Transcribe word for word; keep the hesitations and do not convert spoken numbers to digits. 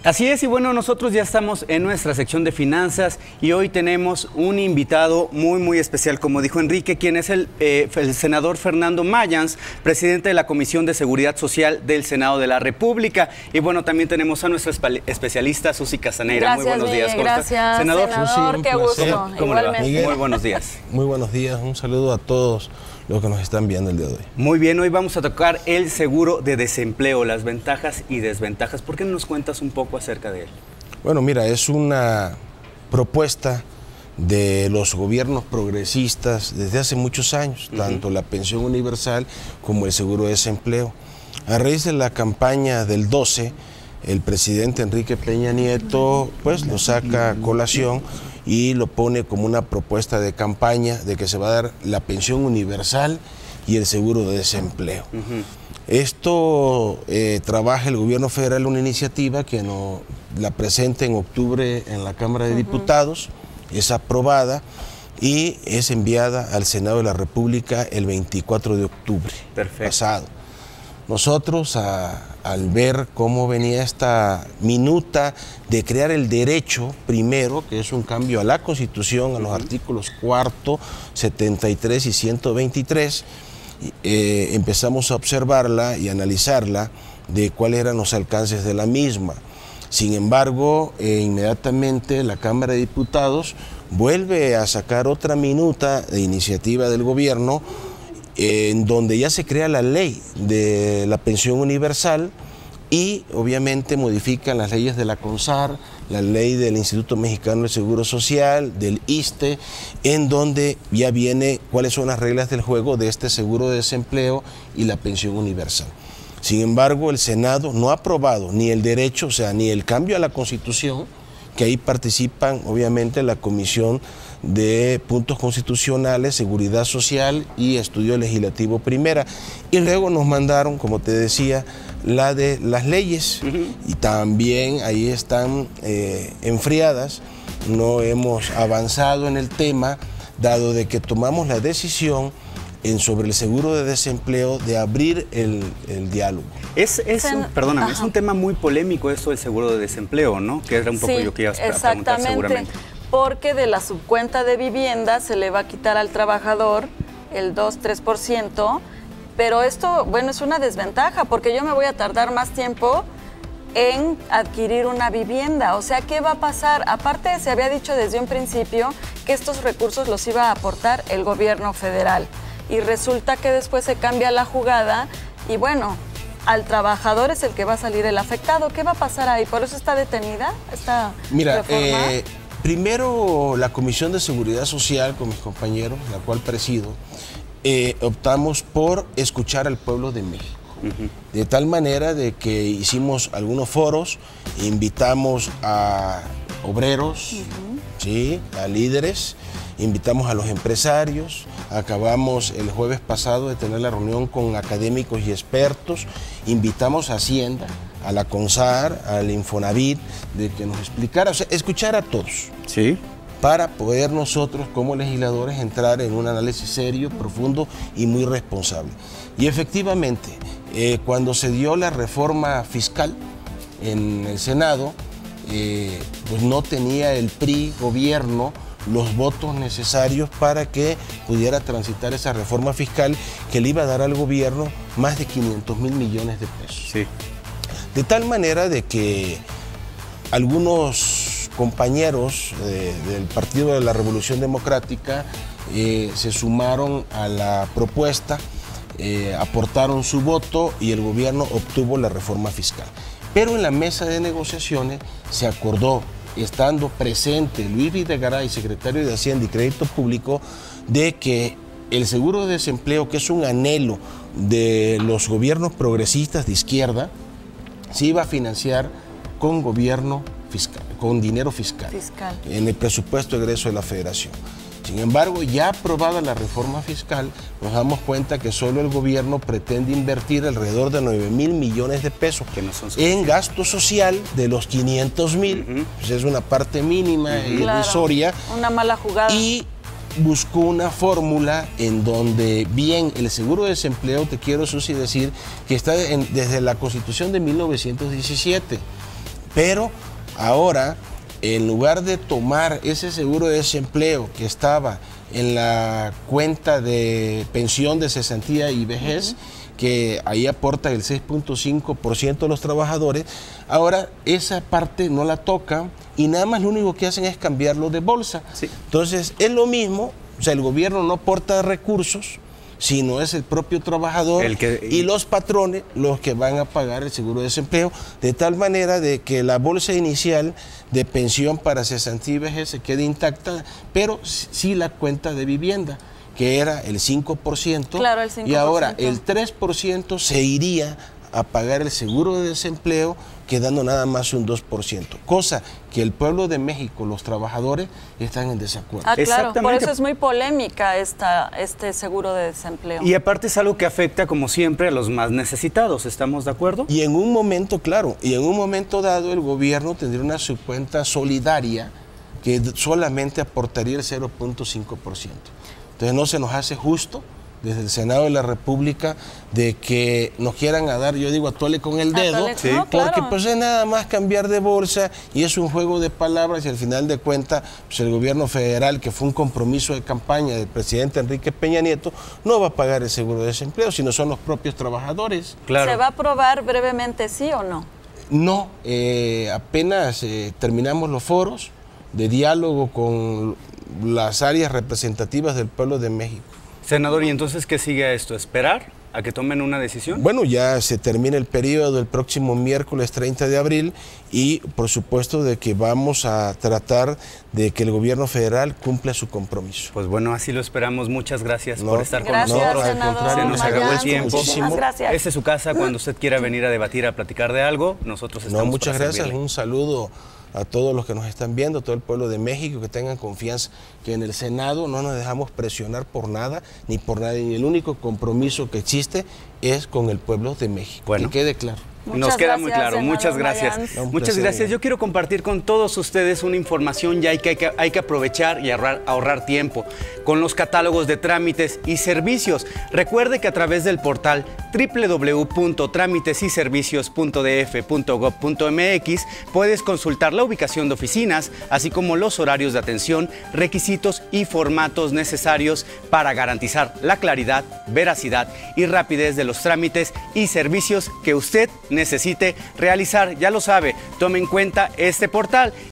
Así es, y bueno, nosotros ya estamos en nuestra sección de finanzas y hoy tenemos un invitado muy, muy especial, como dijo Enrique, quien es el, eh, el senador Fernando Mayans, presidente de la Comisión de Seguridad Social del Senado de la República. Y bueno, también tenemos a nuestra especialista Susi Castaneira. Gracias, muy buenos días. Miguel, gracias, senador. senador Susi, qué gusto. ¿Cómo le va? Muy buenos días. Muy buenos días, un saludo a todos los que nos están viendo el día de hoy. Muy bien, hoy vamos a tocar el seguro de desempleo, las ventajas y desventajas. ¿Por qué no nos cuentas un poco acerca de él? Bueno, mira, es una propuesta de los gobiernos progresistas desde hace muchos años, uh-huh. tanto la pensión universal como el seguro de desempleo. A raíz de la campaña del doce, el presidente Enrique Peña Nieto pues lo saca a colación y lo pone como una propuesta de campaña de que se va a dar la pensión universal y el seguro de desempleo. Uh-huh. Esto eh, trabaja el gobierno federal una iniciativa que no, la presenta en octubre en la Cámara de uh-huh. Diputados, es aprobada y es enviada al Senado de la República el veinticuatro de octubre Perfecto. pasado. Nosotros, a, al ver cómo venía esta minuta de crear el derecho primero, que es un cambio a la Constitución, a los uh-huh. artículos cuarto, setenta y tres y ciento veintitrés, eh, empezamos a observarla y analizarla de cuáles eran los alcances de la misma. Sin embargo, eh, inmediatamente la Cámara de Diputados vuelve a sacar otra minuta de iniciativa del gobierno en donde ya se crea la ley de la pensión universal y obviamente modifican las leyes de la CONSAR, la ley del Instituto Mexicano del Seguro Social, del ISSSTE, en donde ya viene cuáles son las reglas del juego de este seguro de desempleo y la pensión universal. Sin embargo, el Senado no ha aprobado ni el derecho, o sea, ni el cambio a la Constitución, que ahí participan obviamente la Comisión de Puntos Constitucionales, Seguridad Social y Estudio Legislativo Primera. Y luego nos mandaron, como te decía, la de las leyes. Uh-huh. Y también ahí están eh, enfriadas. No hemos avanzado en el tema, dado de que tomamos la decisión en sobre el seguro de desempleo de abrir el, el diálogo. Es, es, un, perdóname, es un tema muy polémico esto del seguro de desempleo, ¿no? Que era un poco sí, yo que iba a preguntar seguramente. Porque de la subcuenta de vivienda se le va a quitar al trabajador el dos, tres por ciento, pero esto, bueno, es una desventaja porque yo me voy a tardar más tiempo en adquirir una vivienda. O sea, ¿qué va a pasar? Aparte, se había dicho desde un principio que estos recursos los iba a aportar el gobierno federal. Y resulta que después se cambia la jugada y bueno, al trabajador es el que va a salir el afectado. ¿Qué va a pasar ahí? ¿Por eso está detenida esta Mira, reforma? Eh, primero la Comisión de Seguridad Social con mis compañeros, la cual presido, eh, optamos por escuchar al pueblo de México. Uh-huh. De tal manera de que hicimos algunos foros, invitamos a obreros, uh-huh. ¿sí? a líderes, invitamos a los empresarios, acabamos el jueves pasado de tener la reunión con académicos y expertos, invitamos a Hacienda, a la CONSAR, al Infonavit, de que nos explicara, o sea, escuchar a todos. Sí. Para poder nosotros como legisladores entrar en un análisis serio, profundo y muy responsable. Y efectivamente, eh, cuando se dio la reforma fiscal en el Senado, eh, pues no tenía el P R I gobierno los votos necesarios para que pudiera transitar esa reforma fiscal que le iba a dar al gobierno más de quinientos mil millones de pesos. Sí. De tal manera de que algunos compañeros eh, del Partido de la Revolución Democrática eh, se sumaron a la propuesta, eh, aportaron su voto y el gobierno obtuvo la reforma fiscal. Pero en la mesa de negociaciones se acordó, estando presente Luis Videgaray, secretario de Hacienda y Crédito Público, de que el seguro de desempleo, que es un anhelo de los gobiernos progresistas de izquierda, se iba a financiar con gobierno fiscal, con dinero fiscal, fiscal. en el presupuesto de egreso de la Federación. Sin embargo, ya aprobada la reforma fiscal, nos damos cuenta que solo el gobierno pretende invertir alrededor de nueve mil millones de pesos que no son en gasto social de los quinientos mil, uh-huh. pues es una parte mínima uh-huh. e irrisoria. Claro, una mala jugada. Y buscó una fórmula en donde, bien, el seguro de desempleo, te quiero, Susi, decir que está en, desde la Constitución de mil novecientos diecisiete. Pero ahora, en lugar de tomar ese seguro de desempleo que estaba en la cuenta de pensión de cesantía y vejez, uh-huh. que ahí aporta el seis punto cinco por ciento de los trabajadores, ahora esa parte no la tocan y nada más lo único que hacen es cambiarlo de bolsa. Sí. Entonces es lo mismo, o sea, el gobierno no aporta recursos, sino es el propio trabajador el que, y los patrones los que van a pagar el seguro de desempleo, de tal manera de que la bolsa inicial de pensión para cesantía y vejez se quede intacta, pero sí la cuenta de vivienda, que era el cinco por ciento, claro, el cinco por ciento. Y ahora el tres por ciento se iría a pagar el seguro de desempleo, quedando nada más un dos por ciento, cosa que el pueblo de México, los trabajadores, están en desacuerdo. Ah, claro, por eso es muy polémica esta, este seguro de desempleo. Y aparte es algo que afecta, como siempre, a los más necesitados, ¿estamos de acuerdo? Y en un momento, claro, y en un momento dado el gobierno tendría una subcuenta solidaria que solamente aportaría el cero punto cinco por ciento. Entonces no se nos hace justo desde el Senado de la República de que nos quieran a dar, yo digo, atole con el dedo, Atole, sí. no, porque claro. pues es nada más cambiar de bolsa y es un juego de palabras y al final de cuentas pues el gobierno federal, que fue un compromiso de campaña del presidente Enrique Peña Nieto, no va a pagar el seguro de desempleo, sino son los propios trabajadores. Claro. ¿Se va a aprobar brevemente, sí o no? No, eh, apenas eh, terminamos los foros de diálogo con las áreas representativas del pueblo de México. Senador, ¿y entonces qué sigue a esto? ¿Esperar a que tomen una decisión? Bueno, ya se termina el periodo el próximo miércoles treinta de abril y por supuesto de que vamos a tratar de que el gobierno federal cumpla su compromiso. Pues bueno, así lo esperamos. Muchas gracias no, por estar gracias, con nosotros. Senador, se nos acabó el tiempo. Muchísimas gracias. Esta es su casa. Cuando usted quiera venir a debatir, a platicar de algo, nosotros estamos No, muchas para gracias. servirle. Un saludo a todos los que nos están viendo, a todo el pueblo de México, que tengan confianza que en el Senado no nos dejamos presionar por nada, ni por nadie, y el único compromiso que existe es con el pueblo de México. Bueno. Que quede claro. Muchas Nos queda gracias, muy claro, senador muchas gracias. Mayans. Un Muchas placer. gracias. Yo quiero compartir con todos ustedes una información ya que hay que, hay que aprovechar y ahorrar, ahorrar tiempo con los catálogos de trámites y servicios. Recuerde que a través del portal doble u doble u doble u punto trámites y servicios punto d f punto gob punto m x puedes consultar la ubicación de oficinas, así como los horarios de atención, requisitos y formatos necesarios para garantizar la claridad, veracidad y rapidez de los trámites y servicios que usted necesite realizar. Ya lo sabe, tome en cuenta este portal